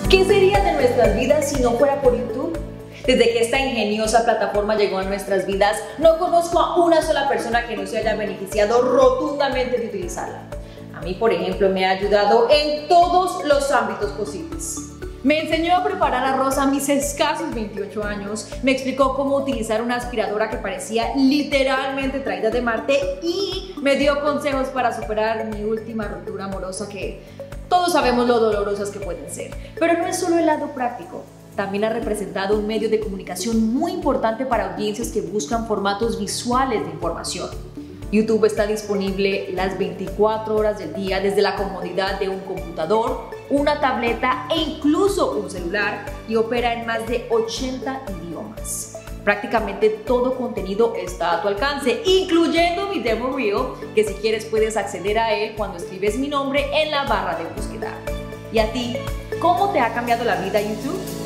¿Qué sería de nuestras vidas si no fuera por YouTube? Desde que esta ingeniosa plataforma llegó a nuestras vidas, no conozco a una sola persona que no se haya beneficiado rotundamente de utilizarla. A mí, por ejemplo, me ha ayudado en todos los ámbitos posibles. Me enseñó a preparar arroz a mis escasos 28 años, me explicó cómo utilizar una aspiradora que parecía literalmente traída de Marte y me dio consejos para superar mi última ruptura amorosa, que todos sabemos lo dolorosas que pueden ser. Pero no es solo el lado práctico, también ha representado un medio de comunicación muy importante para audiencias que buscan formatos visuales de información. YouTube está disponible las 24 horas del día desde la comodidad de un computador, una tableta e incluso un celular, y opera en más de 80 idiomas. Prácticamente todo contenido está a tu alcance, incluyendo mi demo reel, que si quieres puedes acceder a él cuando escribes mi nombre en la barra de búsqueda. ¿Y a ti? ¿Cómo te ha cambiado la vida YouTube?